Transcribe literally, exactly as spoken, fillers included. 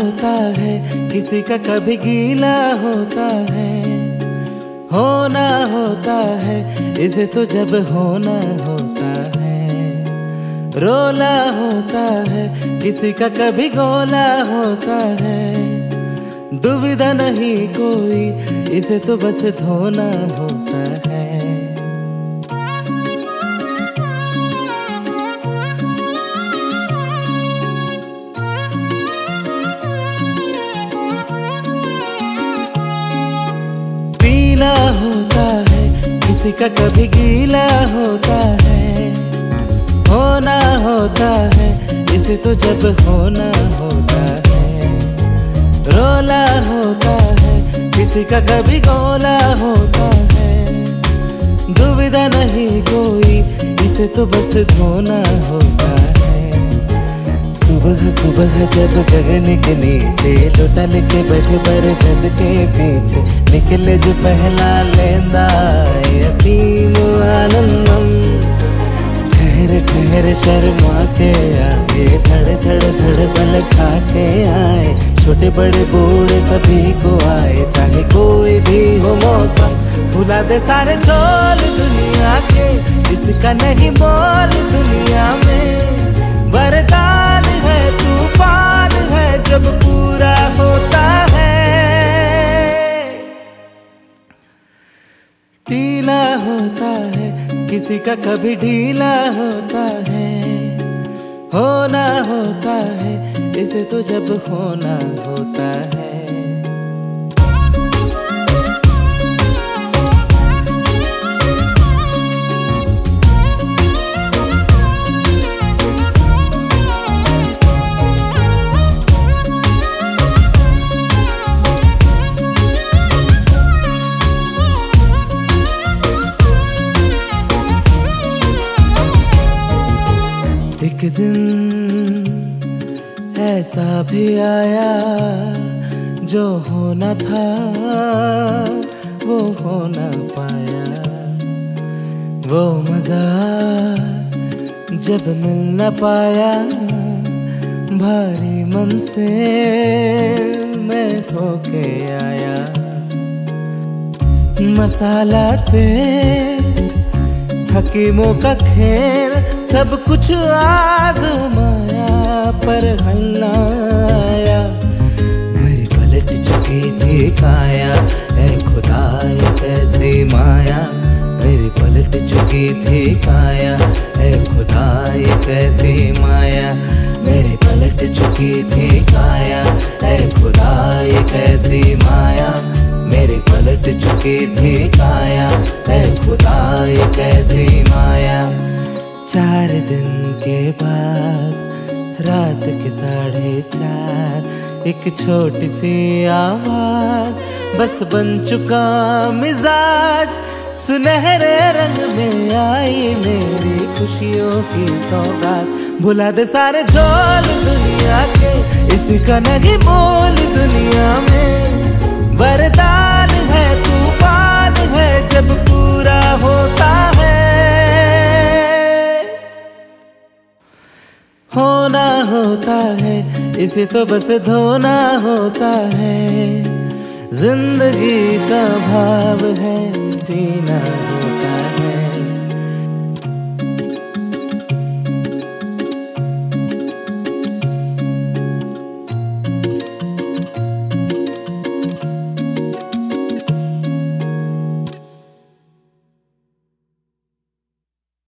होता है, किसी का कभी गीला होता है। होना होता है इसे तो जब होना होता है। रोला होता है किसी का कभी गोला होता है। दुविधा नहीं कोई इसे तो बस धोना होता है। पीला होता है किसी का कभी गीला होता है। होना होता है इसे तो जब होना होता है। रोला होता है किसी का कभी गोला होता है। दुविधा नहीं कोई इसे तो बस धोना होता है। सुबह सुबह जब गगन के नीचे लोटा लेके बैठे बरगद के पीछे, निकले जो पहला लेंदा असीम आनंदम। ठहर ठहर शर्मा के आए, धड़ धड़ धड़ पल खा के आए। छोटे बड़े बूढ़े सभी को आए, चाहे कोई भी हो मौसम। भुला दे सारे झोल दुनिया के, इसका नहीं मोल दुनिया में। वरदान है तूफान है जब पूरा होता है। ढीला होता है किसी का कभी ढीला होता है। होना होता है इसे तो जब होना होता है। एक दिन ऐसा भी आया जो होना था वो हो ना पाया। वो मजा जब मिल न पाया, भारी मन से मैं धोके आया। मसाला तेल हकीमों का खेल, सब कुछ आजमाया पर हल ना आया। मेरी पलट चुकी थी काया, ऐ खुदा ये कैसी माया। मेरी पलट चुकी थी काया, ऐ खुदा ये कैसी माया। मेरी पलट चुकी थी काया, ऐ खुदा ये कैसी माया। मेरी पलट चुकी थी काया, ऐ खुदा ये कैसी माया। चार दिन के बाद रात के साढ़े चार, एक छोटी सी आवाज बस बन चुका मिजाज। सुनहरे रंग में आई मेरी खुशियों की सौगात। भुला दे सारे झोल दुनिया के, इसका नहीं मोल दुनिया में। वरदान है तूफान है जब पूरा होता है। होना होता है इसे तो बस धोना होता है। जिंदगी का भाव है जीना होता है।